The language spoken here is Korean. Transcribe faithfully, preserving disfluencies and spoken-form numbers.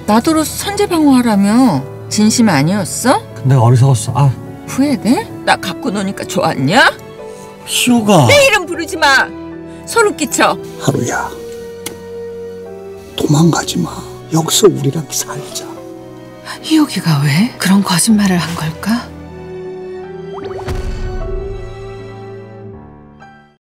나더러 선제방어하라며. 진심 아니었어? 내가 어리석었어. 아. 후회돼? 나 갖고 노니까 좋았냐? 희호가. 내 이름 부르지 마. 소름 끼쳐. 하루야, 도망가지 마. 여기서 우리랑 살자. 희옥이가 왜 그런 거짓말을 한 걸까?